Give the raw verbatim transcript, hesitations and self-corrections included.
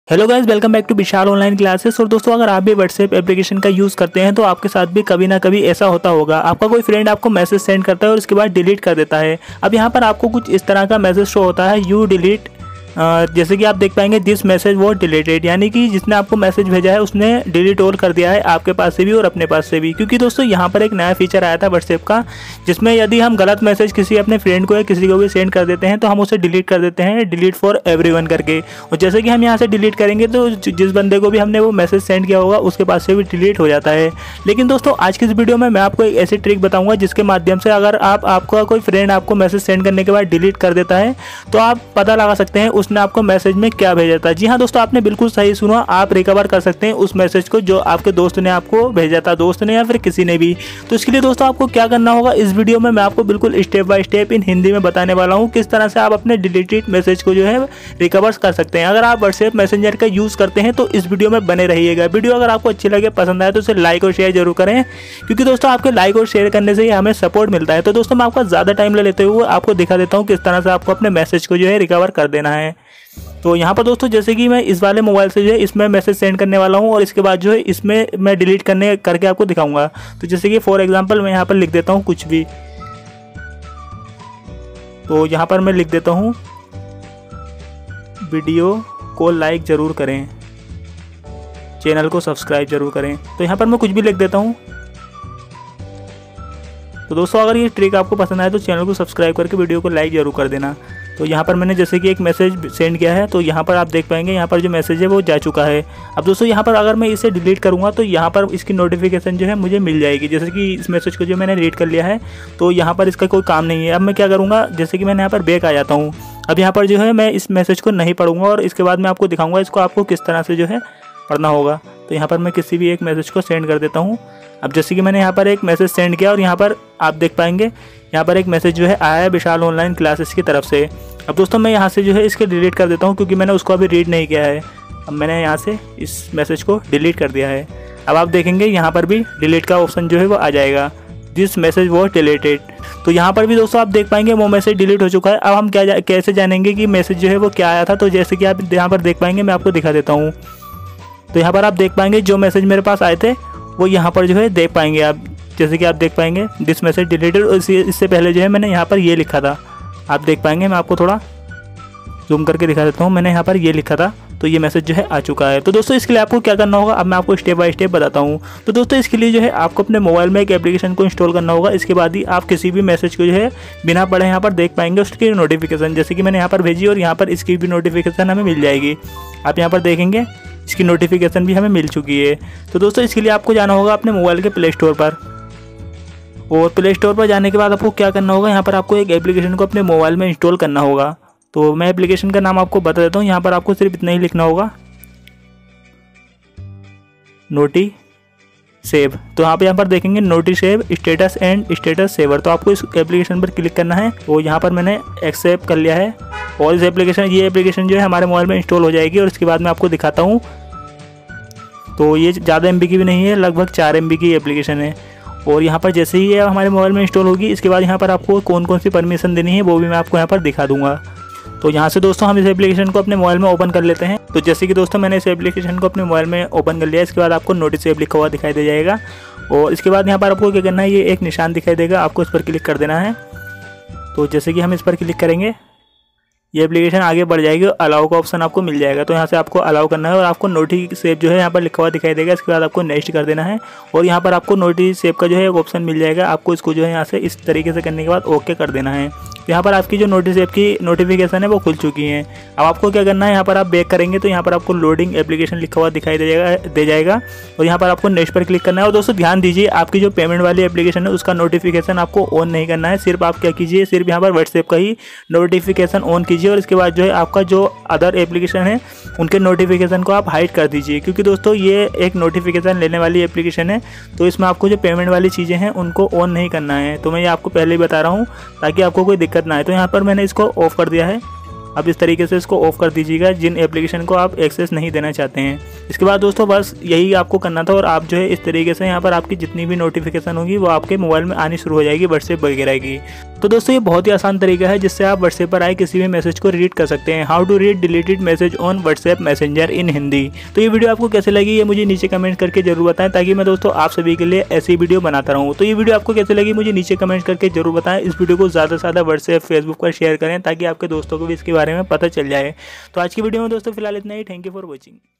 Hello guys, welcome back to Vishal online classes. और दोस्तों, अगर आप भी व्हाट्सएप एप्लीकेशन का यूज़ करते हैं तो आपके साथ भी कभी ना कभी ऐसा होता होगा। आपका कोई फ्रेंड आपको मैसेज सेंड करता है और उसके बाद डिलीट कर देता है। अब यहाँ पर आपको कुछ इस तरह का मैसेज शो होता है, यू डिलीट। जैसे कि आप देख पाएंगे दिस मैसेज वो डिलीटेड, यानी कि जिसने आपको मैसेज भेजा है उसने डिलीट और कर दिया है आपके पास से भी और अपने पास से भी। क्योंकि दोस्तों यहाँ पर एक नया फीचर आया था व्हाट्सएप का, जिसमें यदि हम गलत मैसेज किसी अपने फ्रेंड को या किसी को भी सेंड कर देते हैं तो हम उसे डिलीट कर देते हैं, डिलीट फॉर एवरीवन करके। और जैसे कि हम यहाँ से डिलीट करेंगे तो जिस बंदे को भी हमने वो मैसेज सेंड किया होगा उसके पास से भी डिलीट हो जाता है। लेकिन दोस्तों, आज की इस वीडियो में मैं आपको एक ऐसी ट्रिक बताऊंगा जिसके माध्यम से अगर आप आपका कोई फ्रेंड आपको मैसेज सेंड करने के बाद डिलीट कर देता है तो आप पता लगा सकते हैं उसने आपको मैसेज में क्या भेजा था। जी हाँ दोस्तों, आपने बिल्कुल सही सुना, आप रिकवर कर सकते हैं उस मैसेज को जो आपके दोस्त ने आपको भेजा था, दोस्त ने या फिर किसी ने भी। तो इसके लिए दोस्तों आपको क्या करना होगा, इस वीडियो में मैं आपको बिल्कुल step by step in Hindi में बताने वाला हूँ किस तरह से आप अपने डिलीटेड मैसेज को जो है रिकवर कर सकते हैं। अगर आप व्हाट्सएप मैसेंजर का यूज़ करते हैं तो इस वीडियो में बने रहिएगा। वीडियो अगर आपको अच्छी लगे, पसंद आए तो उसे लाइक और शेयर जरूर करें, क्योंकि दोस्तों आपके लाइक और शेयर करने से ही हमें सपोर्ट मिलता है। तो दोस्तों, मैं आपका ज़्यादा टाइम ले लेते हुए आपको दिखा देता हूँ किस तरह से आपको अपने मैसेज को जो है रिकवर कर देना है। तो यहाँ पर दोस्तों, जैसे कि मैं इस वाले मोबाइल से जो है इसमें मैसेज सेंड करने वाला हूँ और इसके बाद जो है इसमें मैं डिलीट करने करके आपको दिखाऊंगा। तो जैसे कि फॉर एग्जांपल मैं यहाँ पर लिख देता हूँ कुछ भी। तो यहाँ पर मैं लिख देता हूँ वीडियो को लाइक ज़रूर करें, चैनल को सब्सक्राइब जरूर करें। तो यहाँ पर मैं कुछ भी लिख देता हूँ। तो दोस्तों, अगर ये ट्रिक आपको पसंद आए तो चैनल को सब्सक्राइब करके वीडियो को लाइक जरूर कर देना। तो यहाँ पर मैंने जैसे कि एक मैसेज सेंड किया है, तो यहाँ पर आप देख पाएंगे यहाँ पर जो मैसेज है वो जा चुका है। अब दोस्तों, यहाँ पर अगर मैं इसे डिलीट करूँगा तो यहाँ पर इसकी नोटिफिकेशन जो है मुझे मिल जाएगी। जैसे कि इस मैसेज को जो मैंने डिलीट कर लिया है तो यहाँ पर इसका कोई काम नहीं है। अब मैं क्या करूँगा, जैसे कि मैंने यहाँ पर बैक आ जाता हूँ। अब यहाँ पर जो है मैं इस मैसेज को नहीं पढ़ूँगा और इसके बाद मैं आपको दिखाऊँगा इसको आपको किस तरह से जो है पढ़ना होगा। तो यहाँ पर मैं किसी भी एक मैसेज को सेंड कर देता हूँ। अब जैसे कि मैंने यहाँ पर एक मैसेज सेंड किया और यहाँ पर आप देख पाएंगे यहाँ पर एक मैसेज जो है आया है विशाल ऑनलाइन क्लासेस की तरफ से। अब दोस्तों, मैं यहाँ से जो है इसके डिलीट कर देता हूँ क्योंकि मैंने उसको अभी रीड नहीं किया है। अब मैंने यहाँ से इस मैसेज को डिलीट कर दिया है। अब आप देखेंगे यहाँ पर भी डिलीट का ऑप्शन जो है वो आ जाएगा, दिस मैसेज वॉज डिलीटेड। तो यहाँ पर भी दोस्तों आप देख पाएंगे वो मैसेज डिलीट हो चुका है। अब हम क्या कैसे जानेंगे कि मैसेज जो है वो क्या आया था। तो जैसे कि आप यहाँ पर देख पाएंगे, मैं आपको दिखा देता हूँ। तो यहाँ पर आप देख पाएंगे जो मैसेज मेरे पास आए थे वो यहाँ पर जो है देख पाएंगे आप। जैसे कि आप देख पाएंगे दिस मैसेज डिलीटेड, इससे पहले जो है मैंने यहाँ पर ये लिखा था, आप देख पाएंगे। मैं आपको थोड़ा जूम करके दिखा देता हूँ, मैंने यहाँ पर ये लिखा था। तो ये मैसेज जो है आ चुका है। तो दोस्तों, इसके लिए आपको क्या करना होगा अब मैं आपको स्टेप बाय स्टेप बताता हूँ। तो दोस्तों, इसके लिए जो है आपको अपने मोबाइल में एक एप्लीकेशन को इंस्टॉल करना होगा। इसके बाद ही आप किसी भी मैसेज को जो है बिना पढ़े यहाँ पर देख पाएंगे उसकी नोटिफिकेशन। जैसे कि मैंने यहाँ पर भेजी और यहाँ पर इसकी भी नोटिफिकेशन हमें मिल जाएगी। आप यहाँ पर देखेंगे इसकी नोटिफिकेशन भी हमें मिल चुकी है। तो दोस्तों, इसके लिए आपको जाना होगा अपने मोबाइल के प्ले स्टोर पर। और प्ले स्टोर पर जाने के बाद आपको क्या करना होगा, यहाँ पर आपको एक एप्लीकेशन को अपने मोबाइल में इंस्टॉल करना होगा। तो मैं एप्लीकेशन का नाम आपको बता देता हूँ। यहाँ पर आपको सिर्फ इतना ही लिखना होगा, नोटी सेव। तो आप यहाँ पर देखेंगे Notisave status and status saver. तो आपको इस एप्लीकेशन पर क्लिक करना है। तो यहाँ पर मैंने एक्सेप्ट कर लिया है और इस एप्लीकेशन ये एप्लीकेशन जो है हमारे मोबाइल में इंस्टॉल हो जाएगी। और इसके बाद मैं आपको दिखाता हूँ। तो ये ज़्यादा एम बी की भी नहीं है, लगभग चार एम बी की एप्लीकेशन है। और यहाँ पर जैसे ही ये हमारे मोबाइल में इंस्टॉल होगी इसके बाद यहाँ पर आपको कौन कौन सी परमिशन देनी है वो भी मैं आपको यहाँ पर दिखा दूंगा। तो यहाँ से दोस्तों हम इस एप्लीकेशन को अपने मोबाइल में ओपन कर लेते हैं। तो जैसे कि दोस्तों मैंने इस एप्लीकेशन को अपने मोबाइल में ओपन कर लिया। इसके बाद आपको नोटिस ऐप लिखा हुआ दिखाई दे जाएगा और इसके बाद यहाँ पर आपको क्या करना है, ये एक निशान दिखाई देगा, आपको इस पर क्लिक कर देना है। तो जैसे कि हम इस पर क्लिक करेंगे ये एप्लीकेशन आगे बढ़ जाएगी और अलाउ का ऑप्शन आपको मिल जाएगा। तो यहाँ से आपको अलाउ करना है और आपको नोटिस सेव जो है यहाँ पर लिखा हुआ दिखाई देगा। इसके बाद आपको नेक्स्ट कर देना है और यहाँ पर आपको नोटिस सेव का जो है एक ऑप्शन मिल जाएगा। आपको इसको जो है यहाँ से इस तरीके से करने के बाद ओके कर देना है। यहाँ पर आपकी जो नोटिस ऐप की नोटिफिकेशन है वो खुल चुकी है। अब आपको क्या करना है, यहाँ पर आप बैक करेंगे तो यहाँ पर आपको लोडिंग एप्लीकेशन लिखा हुआ दिखाई दे जाएगा दे जाएगा और यहाँ पर आपको नेक्स्ट पर क्लिक करना है। और दोस्तों ध्यान दीजिए, आपकी जो पेमेंट वाली एप्लीकेशन है उसका नोटिफिकेशन आपको ऑन नहीं करना है। सिर्फ आप क्या कीजिए, सिर्फ यहाँ पर व्हाट्सएप का ही नोटिफिकेशन ऑन कीजिए और इसके बाद जो है आपका जो अदर एप्लीकेशन है उनके नोटिफिकेशन को आप हाइड कर दीजिए। क्योंकि दोस्तों ये एक नोटिफिकेशन लेने वाली एप्लीकेशन है, तो इसमें आपको जो पेमेंट वाली चीज़ें हैं उनको ऑन नहीं करना है। तो मैं ये आपको पहले ही बता रहा हूँ ताकि आपको कोई दिक्कत ना आए। तो यहाँ पर मैंने इसको ऑफ कर दिया है आप इस तरीके से इसको ऑफ कर दीजिएगा जिन एप्लीकेशन को आप एक्सेस नहीं देना चाहते हैं। इसके बाद दोस्तों बस यही आपको करना था और आप जो है इस तरीके से यहाँ पर आपकी जितनी भी नोटिफिकेशन होगी वो आपके मोबाइल में आनी शुरू हो जाएगी व्हाट्सएप वगैरह की। तो दोस्तों ये बहुत ही आसान तरीका है जिससे आप व्हाट्सएप पर आए किसी भी मैसेज को रीड कर सकते हैं। How to read deleted message on WhatsApp messenger in Hindi. तो ये वीडियो आपको कैसे लगी ये मुझे नीचे कमेंट करके जरूर बताएं, ताकि मैं दोस्तों आप सभी के लिए ऐसी वीडियो बनाता रहूँ। तो ये वीडियो आपको कैसे लगी मुझे नीचे कमेंट करके जरूर बताएं। इस वीडियो को ज़्यादा से ज़्यादा व्हाट्सएप फेसबुक पर शेयर करें ताकि आपके दोस्तों को भी इसके बारे में पता चल जाए। तो आज की वीडियो में दोस्तों फिलहाल इतना ही। Thank you for watching.